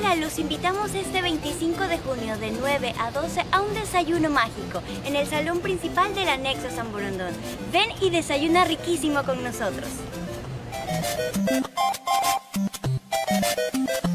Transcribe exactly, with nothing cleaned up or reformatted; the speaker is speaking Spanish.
Hola, los invitamos este veinticinco de junio de nueve a doce a un desayuno mágico en el salón principal del anexo San Borondón. Ven y desayuna riquísimo con nosotros.